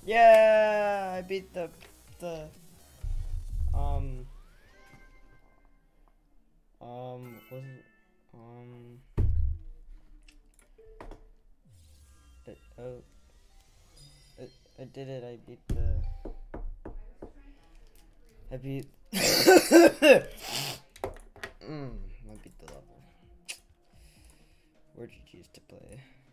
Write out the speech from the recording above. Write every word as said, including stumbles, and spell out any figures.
Yeah, I beat the the um um was it um it, oh it, I did it. I beat the I beat mm, I beat the level. Where'd you choose to play?